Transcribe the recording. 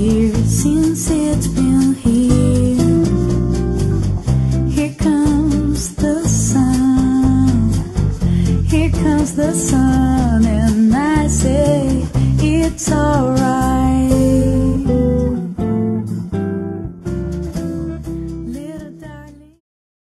years since it's been here. Here comes the sun, here comes the sun, and I say it's alright.